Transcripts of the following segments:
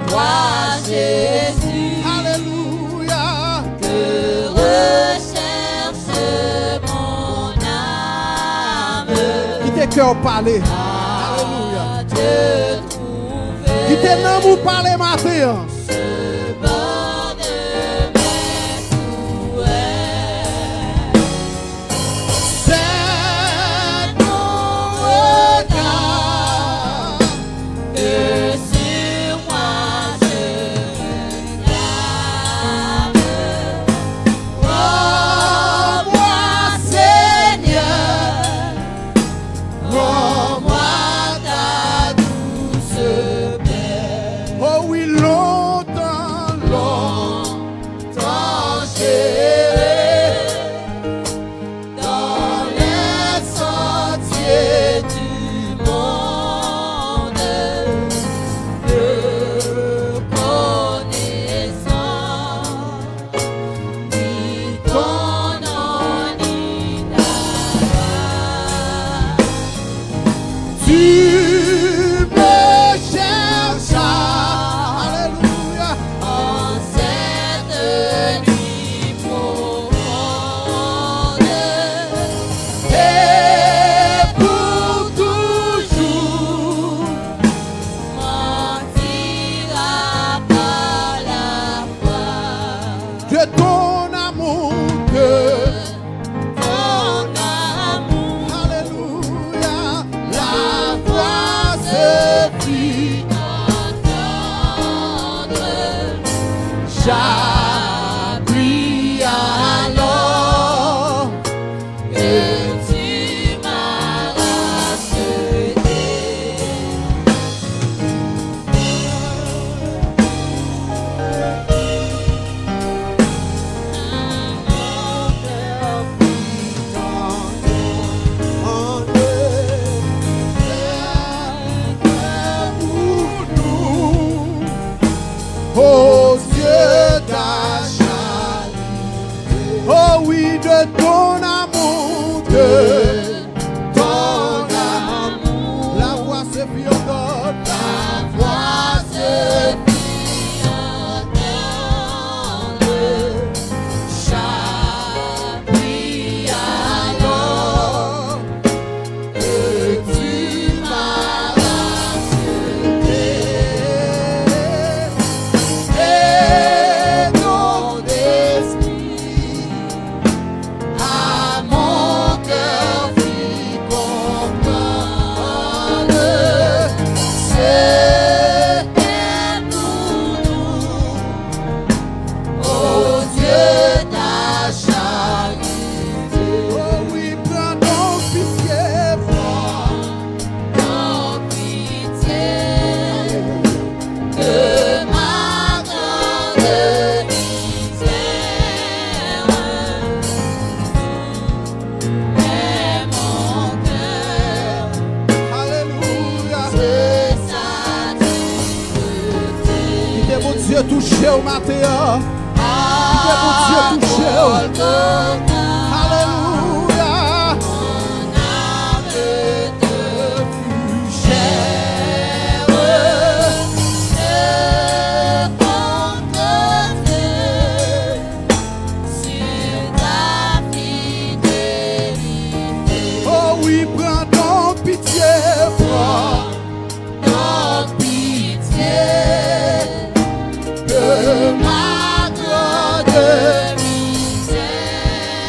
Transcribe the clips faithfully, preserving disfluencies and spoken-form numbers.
toi, Jésus. Alléluia. Que recherche mon âme. Qui tes cœurs parler. Alléluia. Te trouver. Qui tes noms vous parler matin. Ce bord de mes souhaits. C'est mon regard que sur moi je clame. Rends-moi, Seigneur, rends-moi ta douce paix. Oh oui, longtemps, Longtemps j'irai dans les sentiers du monde, ne connaissant ni ton nom ni ta loi. tu me cherchas. Alléluia. En cette nuit profonde, et pour toujours, mentira par la foi. De ton amour que. Ton amour, Alléluia. la voix se fit entendre. J'appuie alors et tu m'as racheté. Mon cœur fit entendre. Aux yeux d'achat. Oh oui, de ton amour, de ton amour. La voix se fit entendre. La voix se fit entendre. J'appuie alors et tu m'as racheté. Et ton esprit à mon cœur fit comprendre. C'était pour nous, ô Dieu, ta charité. Oh oui, prends donc pitié. Ton pitié de ma grande misère. Mais mon cœur Alléluia. se satisfait. Qui est mon Dieu touché au matin. À Dieu touché. Golgotha, Alléluia. mon âme te fut chère. Je compte sur ta fidélité. Oh oui, prends donc pitié. Prends donc pitié de ma grande misère.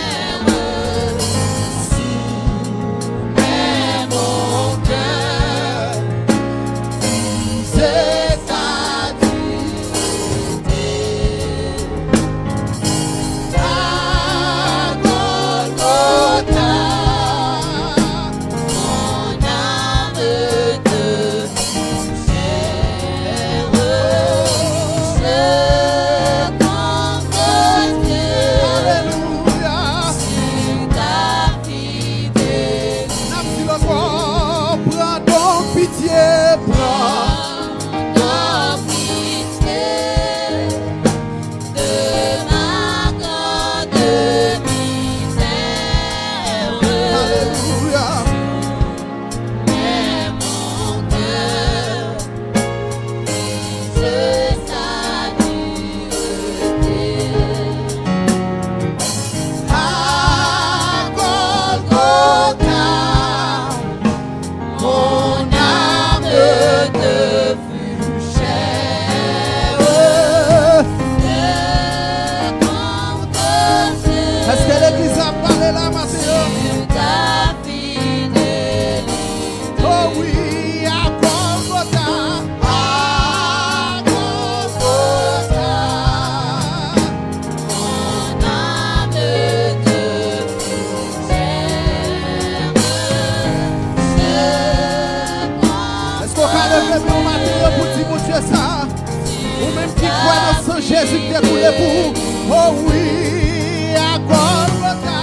même qui croit dans son Jésus qui est coulé pour vous. Oh oui, à Golgotha.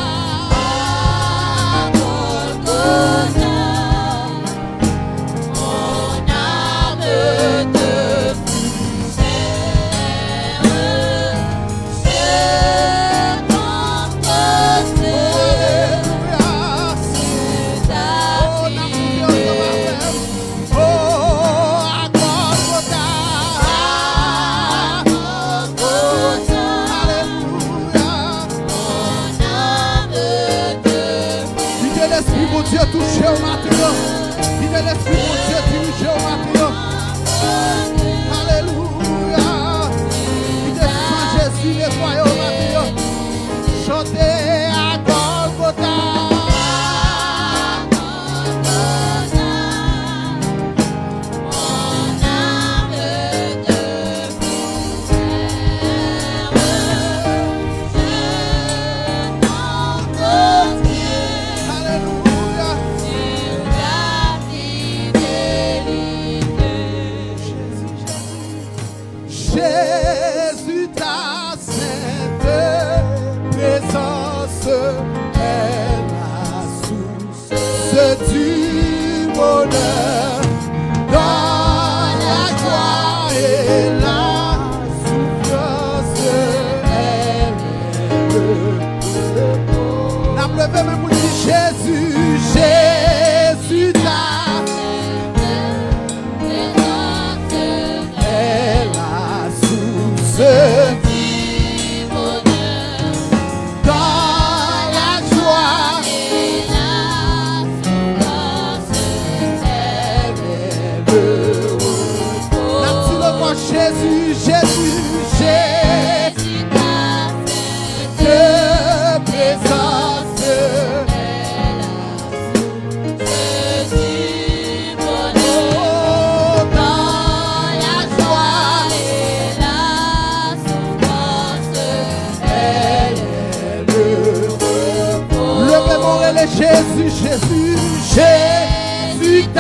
Dieu touché au matin. Il est l'esprit mon Dieu touché au matin. Alléluia. Il descend Jésus nettoyé au matin. Chantez à Golgotha. Jésus, ta sainte présence est la source du bonheur. Dans la joie et la souffrance est le repos. La pleuve même vous dit Jésus, Jésus, ta Jésus, Jésus, Jésus, ta présence est la source du bonheur. Dans la joie et la souffrance, elle est le repos. Levez-moi les Jésus, Jésus, Jésus, ta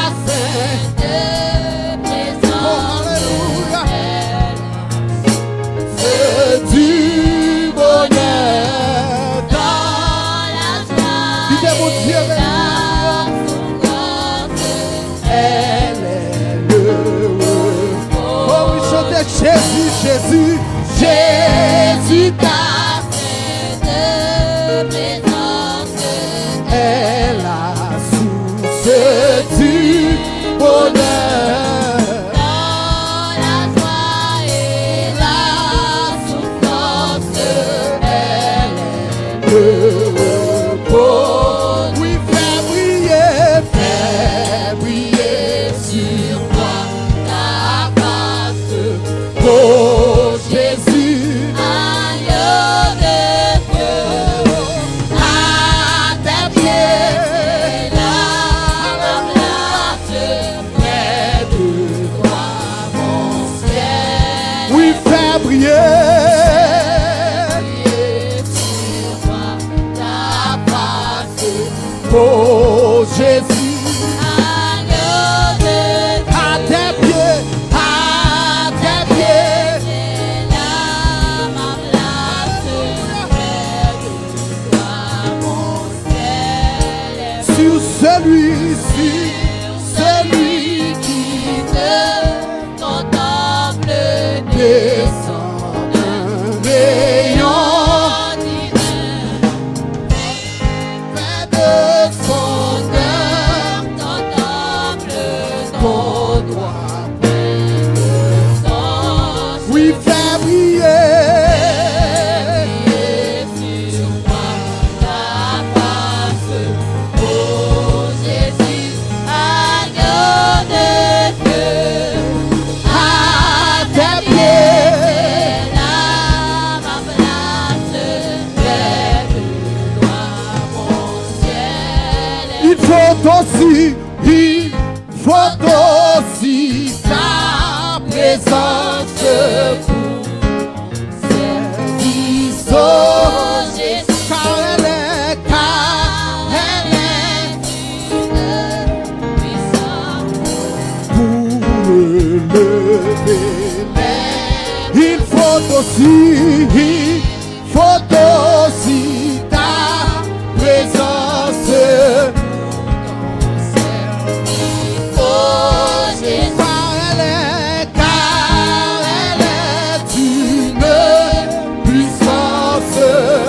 du bonheur dans la joie et la souffrance, elle est le repos. Oh oui, chantez Jésus, Jésus, Jésus, ta sainte présence est la source du bonheur. Oui, fais briller, fais briller sur moi ta face. Oh Jésus, agneau de Dieu, à tes pieds, c'est là ma place, près de toi mon ciel. Oui, fais briller. Oh Jésus, agneau de Dieu, à tes pieds, à tes pieds, c'est là ma place, près de toi mon ciel. Sur celui-ci, celui qui te contemple, descend un rayon. Oui, fais briller sur moi ta face. Oh Jésus, agneau de Dieu, à tes pieds, c'est là ma place, près de toi mon ciel. Il faut aussi, il faut aussi ta présence pour service. Oh Jésus, car elle est, car elle est une puissance pour lever les Il faut aussi, il faut aussi ta présence. Car elle est, car elle est une puissance.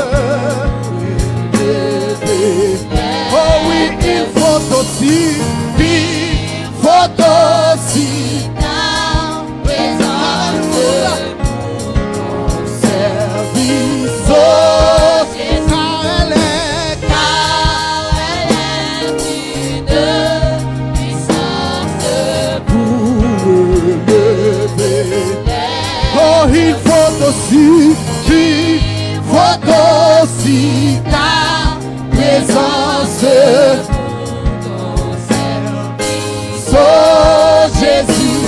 Oh oui, il faut aussi, il faut aussi ta présence. Service, oh, car elle est, car elle est une puissance pour lever. Oh, il faut aussi, il faut aussi ta présence. Oh Jésus,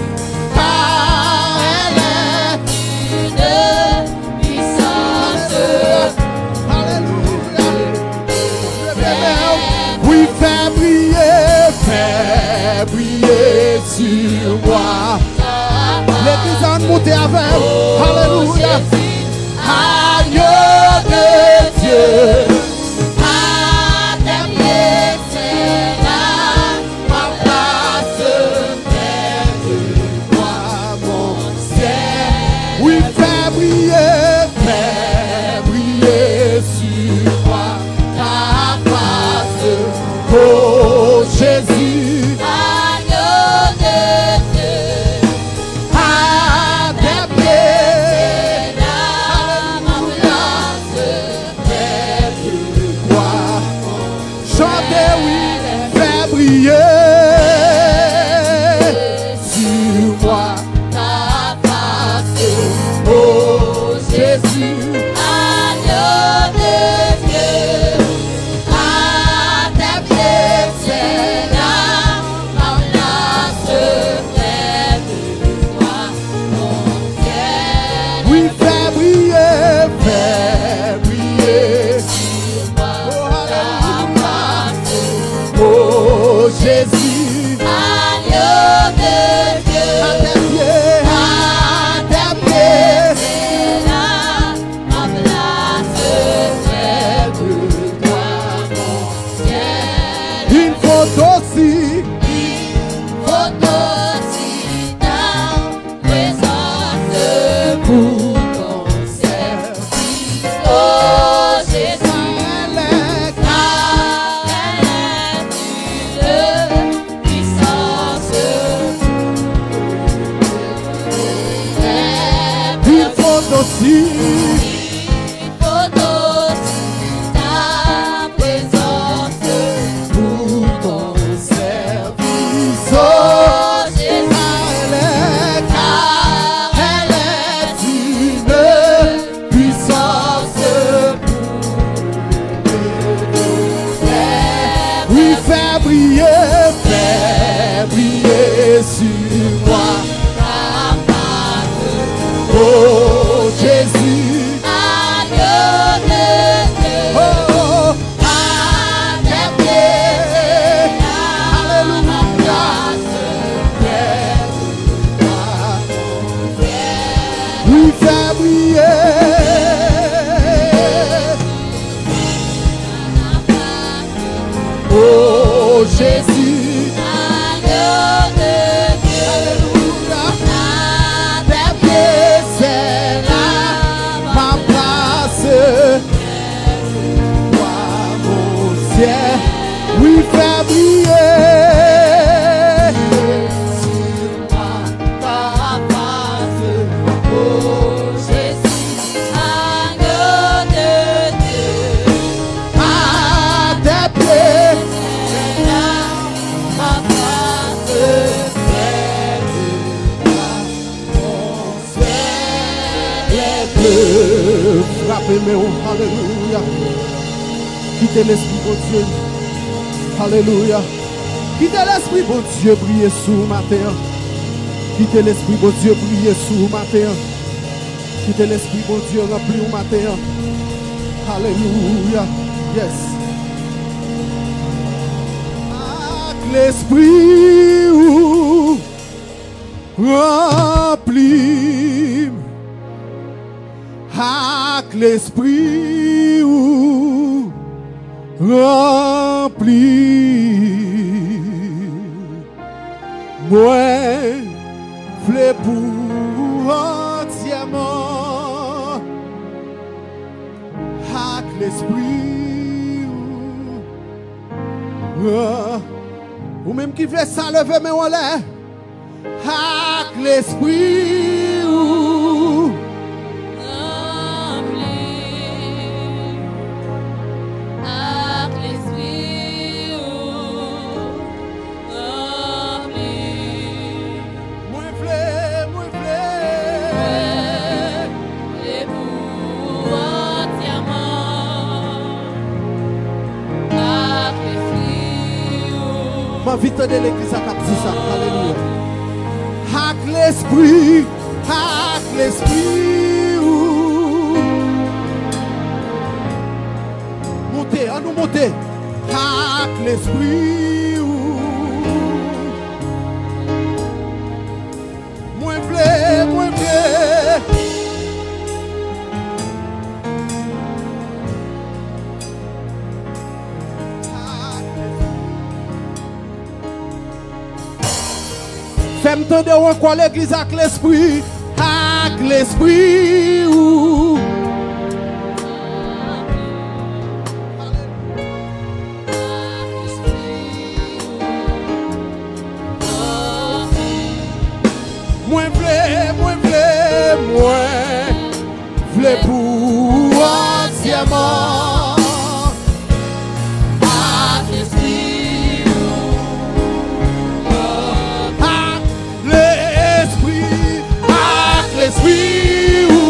car elle est une puissance. Alléluia. Oui, fais briller, fais briller sur moi. L'église a monté avec. Alléluia. Agneau de Dieu. Oh Jésus, agneau de Dieu, à tes pieds, alléluia, près de toi. Chantez, oui, fais briller sur moi ta face. Oh Jésus, agneau de Dieu. Jésus, agneau de Dieu, à tes pieds, à tes pieds, c'est là ma place près de toi, mon ciel. Il faut aussi, il faut aussi ta présence pour ton service. Oh Jésus, elle est, car elle est puissance. Il faut aussi, il faut aussi ta présence pour ton service. Oh Jésus, elle est, car elle est une puissance pour oui, fais briller, fais briller sur moi ta face. Oh Jésus, agneau de Dieu, oh, à tes pieds, alléluia, près de toi, oui, fais briller. Oh Jésus, agneau de Dieu, alléluia, à tes pieds, c'est là ma place. Toi, mon ciel, oui, fais briller sur moi ta face. Oh Jésus, agneau de Dieu, à tes pieds, frappez-moi, alléluia. Quittez l'esprit, bon Dieu, alléluia. Quittez l'esprit, bon Dieu, briller sous ma terre. Quittez l'esprit, bon Dieu, briller sous ma terre. Quittez l'esprit, bon Dieu, remplir ma terre. Alléluia, yes. L'esprit remplit Avec l'esprit ou rempli, moi v'le pour entièrement. Avec l'esprit ou, ou même qui fait ça, lever mais on l'air. Avec l'esprit ou ma vite de l'église à cap ça. Alléluia. Avec l'esprit, avec l'esprit. Montez, à nous monter. Avec l'esprit. Moins blé, moins blé. Fais-moi entendre quoi l'église avec l'esprit, avec l'esprit. Ou moins blé, moins blé, moins blé pour entièrement. L'esprit ou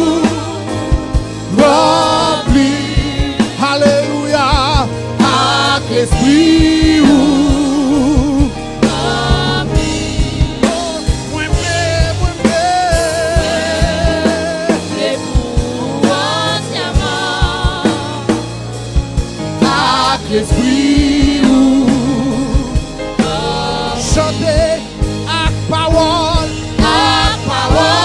rempli, alléluia, avec l'esprit ou rempli, moins blé, moins blé, blé pour entièrement, avec l'esprit ou chanter avec parole, avec parole.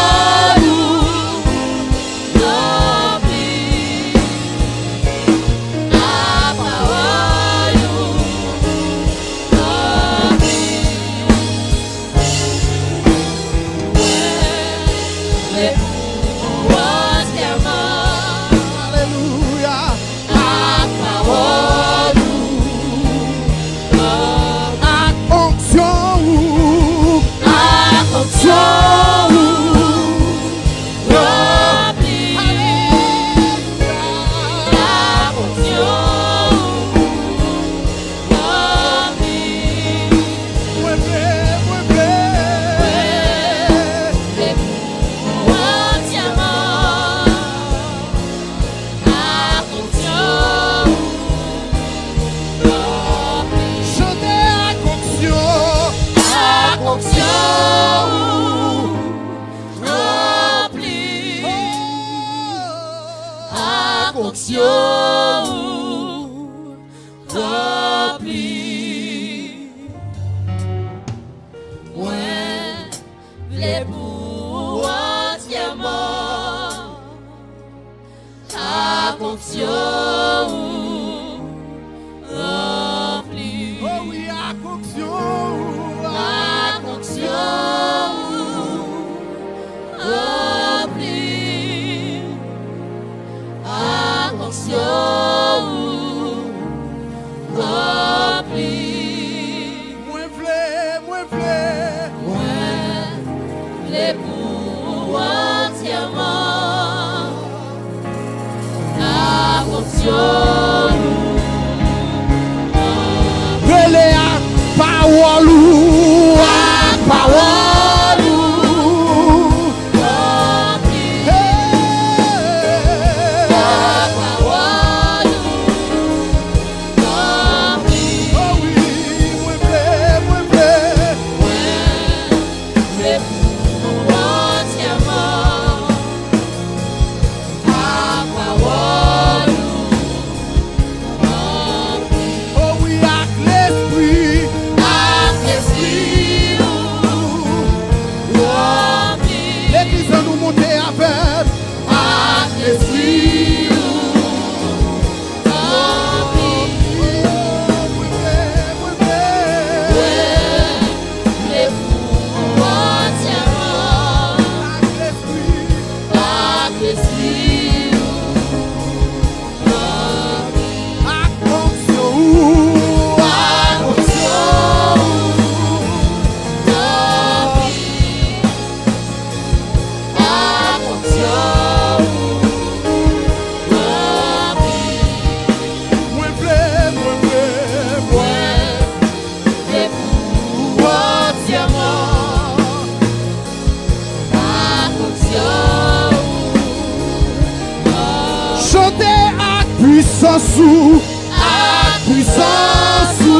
puissance ou, ak puissance ou,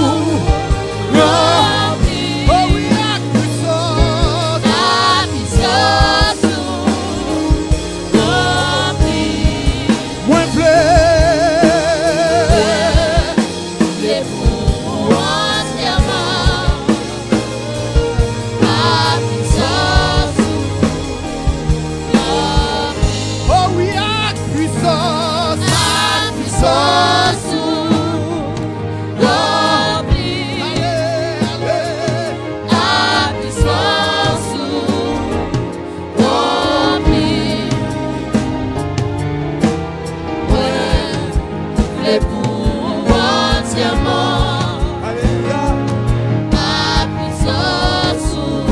Rempli. oh oui, ak puissance, La puissance rempli. moins plein, Les pour entièrement. La puissance rempli. oh oui, ak puissance, La puissance rempli. allez, allez, La puissance rempli. Ouais, les pour entièrement. alléluia. La puissance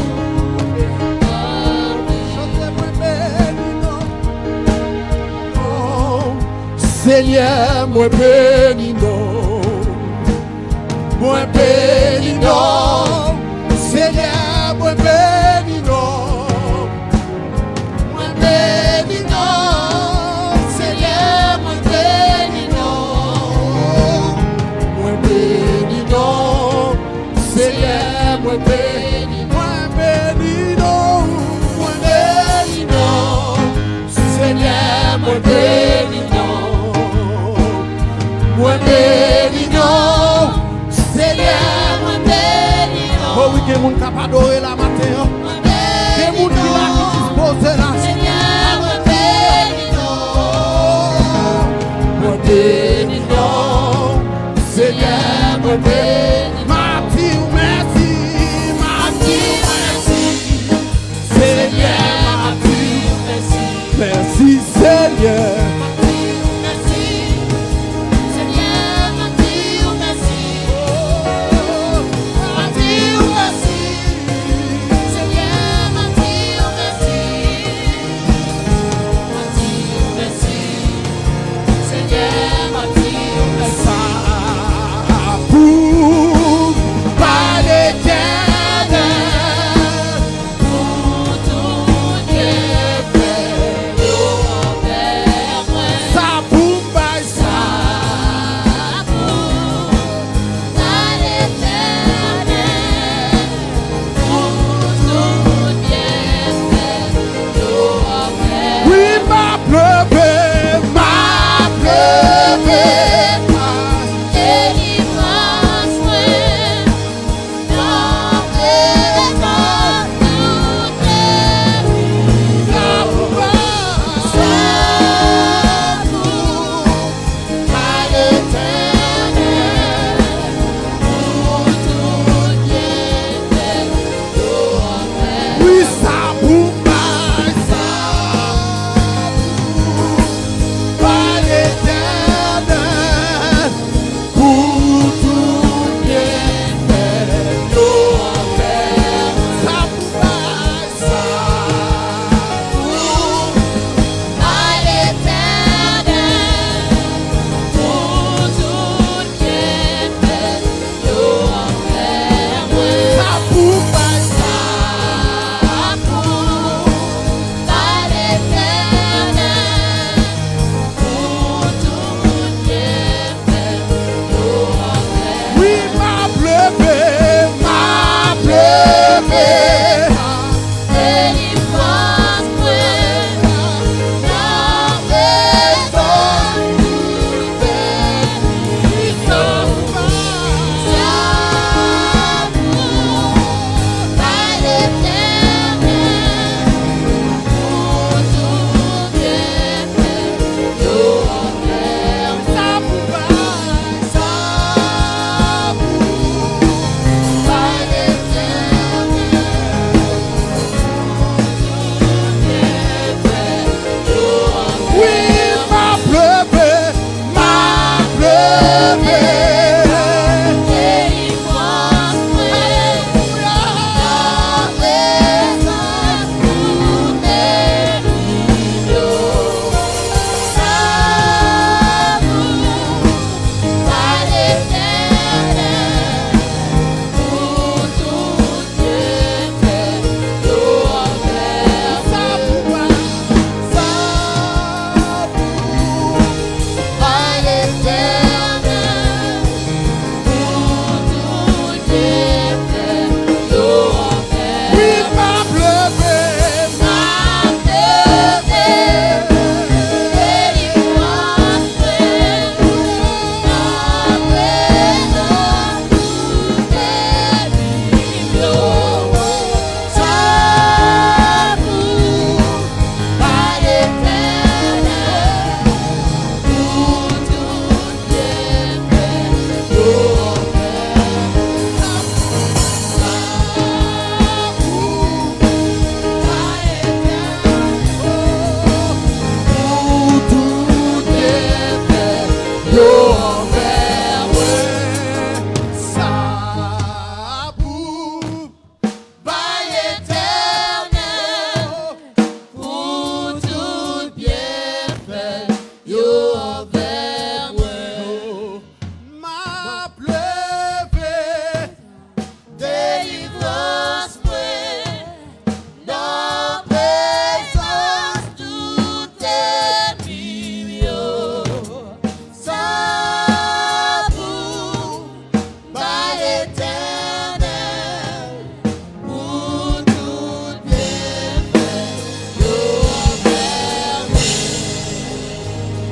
rempli. Chantez-moi béni, non. Oh, Seigneur, moi béni, non. Moi béni, non. Seigneur, moi béni, non. Moi béni, non. Seigneur, moi béni, non. Moi béni, non. Seigneur, moi béni, moi béni, non. Moi béni, non. Seigneur, moi béni, non. Moi béni, non. Seigneur, Moi béni, oh oui, que moun kap adore la matin. moi Que béni, moun ki la ki dispose la. Seigneur, moi béni, Moi béni, non. Seigneur, moi béni. Mati ou merci. Mati ou merci. Seigneur, mati. merci. Merci, Seigneur. Merci, Seigneur, merci, merci, merci, merci,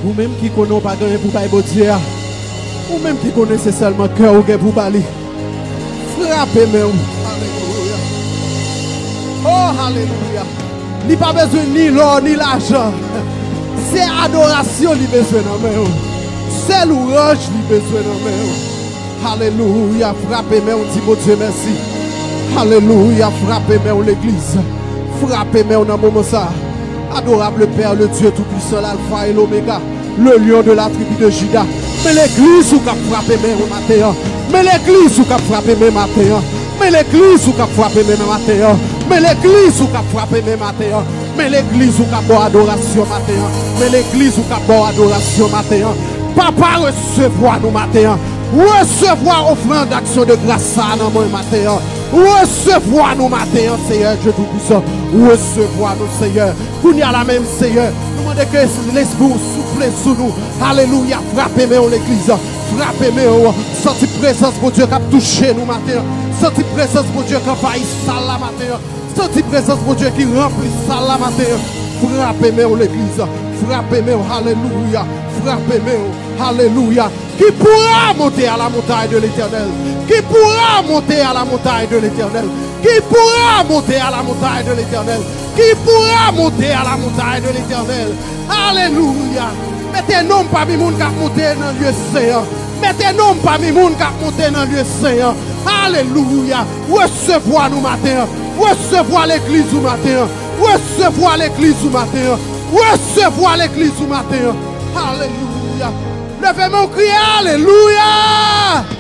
Ou même qui connaît pas gagner pour bailler Dieu. Ou même qui connaissez seulement cœur ou pour bailler. Frappez-moi. Alléluia. Oh, alléluia. Il n'y a pas besoin ni l'or ni l'argent. C'est adoration qui a besoin de nous. C'est louange qui a besoin de nous. Alléluia. Frappez-moi, on dit mon Dieu merci. Alléluia. Frappez-moi l'église. Frappez-moi dans le moment ça. Adorable Père, le Dieu Tout-Puissant, l'Alpha et l'Oméga, le lion de la tribu de Juda. Mais l'église où qu'a frappé mes matin. Mais l'église où qu'a frappé mes matin. Mais l'église où qu'a frappé mes matin. Mais l'église où qu'a frappé mes matin. Mais l'église où qu'a bon adoration matin. Mais l'église où qu'a bon adoration matin. Papa recevoir nous matin. Recevoir offrande d'action de grâce à nous matin. Recevoir nous matin, Seigneur Dieu Tout-Puissant. Recevoir nous, Seigneur. Pour nous à la même, Seigneur. Nous demandons que l'Esprit souffle sur nous. Alléluia. Frappez-moi l'église. Frappez-moi. Senti présence pour Dieu qui a touché nous matin. Senti présence pour Dieu qui a failli ça la matin. Senti présence pour Dieu qui remplit ça la matin. Frappez-moi l'église. Frappez-moi. Alléluia. Frappez-moi. Alléluia. Qui pourra monter à la montagne de l'Éternel? Qui pourra monter à la montagne de l'Éternel? Qui pourra monter à la montagne de l'Éternel? Qui pourra monter à la montagne de l'Éternel? Alléluia. Mettez nom parmi les gens qui ont monté dans le lieu saint. Mettez nom parmi les gens qui ont monté dans le lieu saint. Alléluia. Recevoir nous matin. Recevoir l'église du matin. Recevoir l'église du matin. Recevoir l'église du matin. Alléluia. Levez mon cri, alléluia.